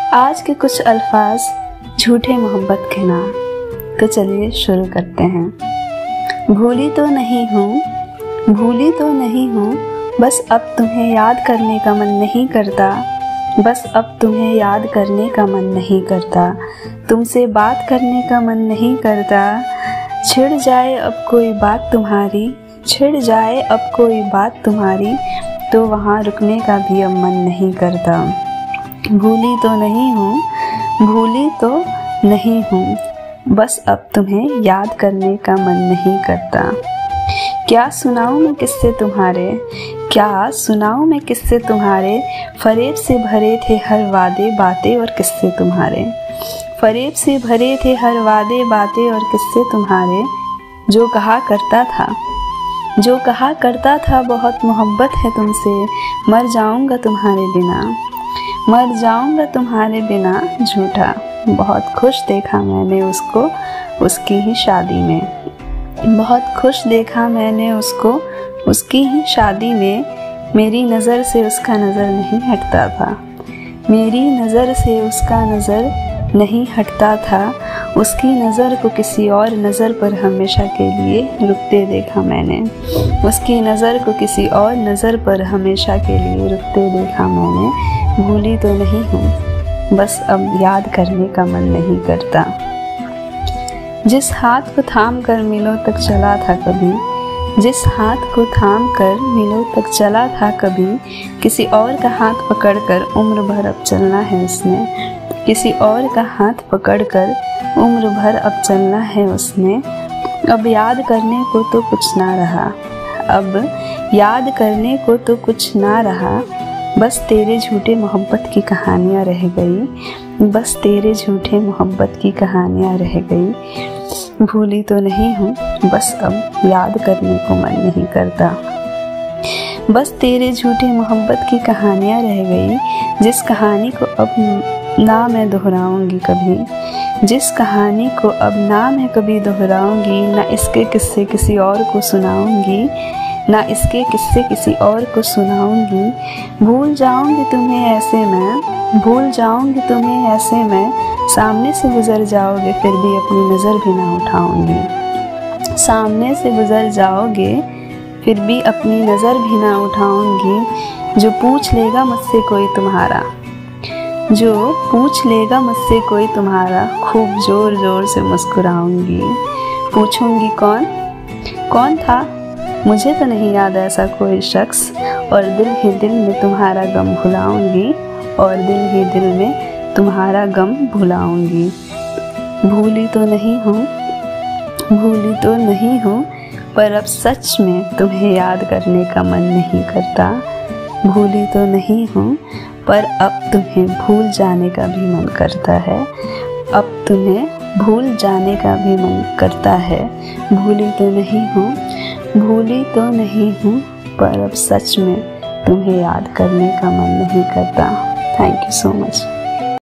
आज के कुछ अल्फाज झूठे मोहब्बत के नाम। तो चलिए शुरू करते हैं। भूली तो नहीं हूँ, बस अब तुम्हें याद करने का मन नहीं करता। बस अब तुम्हें याद करने का मन नहीं करता। तुमसे बात करने का मन नहीं करता। छिड़ जाए अब कोई बात तुम्हारी, तो वहाँ रुकने का भी अब मन नहीं करता। भूली तो नहीं हूँ, बस अब तुम्हें याद करने का मन नहीं करता। क्या सुनाऊँ मैं किस्से तुम्हारे, फरेब से भरे थे हर वादे बातें और किस्से तुम्हारे। फरेब से भरे थे हर वादे बातें और किस्से तुम्हारे। जो कहा करता था बहुत मोहब्बत है तुमसे, मर जाऊंगा तुम्हारे बिना झूठा। बहुत खुश देखा मैंने उसको उसकी ही शादी में। बहुत खुश देखा मैंने उसको उसकी ही शादी में। मेरी नज़र से उसका नज़र नहीं हटता था। मेरी नज़र से उसका नज़र नहीं हटता था। उसकी नज़र को किसी और नज़र पर हमेशा के लिए रुकते देखा मैंने। उसकी नज़र को किसी और नज़र पर हमेशा के लिए रुकते देखा मैंने। भूली तो नहीं हूँ, बस अब याद करने का मन नहीं करता। जिस हाथ को थाम कर मिलो तक चला था कभी, जिस हाथ को थाम कर मिलो तक चला था कभी, किसी और का हाथ पकड़कर उम्र भर अब चलना है उसने। किसी और का हाथ पकड़कर उम्र भर अब चलना है उसने। अब याद करने को तो कुछ ना रहा, अब याद करने को तो कुछ ना रहा। बस तेरे झूठे मोहब्बत की कहानियाँ रह गई। बस तेरे झूठे मोहब्बत की कहानियाँ रह गई। भूली तो नहीं हूँ, बस अब याद करने को मन नहीं करता। बस तेरे झूठे मोहब्बत की कहानियाँ रह गई। जिस कहानी को अब ना मैं दोहराऊंगी कभी, जिस कहानी को अब ना मैं कभी दोहराऊंगी। ना इसके किस्से किसी और को सुनाऊंगी, ना इसके किस्से किसी और को सुनाऊंगी। भूल जाऊंगी तुम्हें ऐसे मैं, सामने से गुजर जाओगे फिर भी अपनी नज़र भी ना उठाऊंगी। सामने से गुजर जाओगे फिर भी अपनी नज़र भी ना उठाऊंगी। जो पूछ लेगा मुझसे कोई तुम्हारा, खूब जोर जोर से मुस्कुराऊंगी। पूछूंगी कौन था, मुझे तो नहीं याद ऐसा कोई शख्स। और दिल ही दिल में तुम्हारा गम भुलाऊंगी। भूली तो नहीं हूँ, पर अब सच में तुम्हें याद करने का मन नहीं करता। भूली तो नहीं हूँ, पर अब तुम्हें भूल जाने का भी मन करता है। अब तुम्हें भूल जाने का भी मन करता है। भूली तो नहीं हूँ, पर अब सच में तुम्हें याद करने का मन नहीं करता। Thank you so much.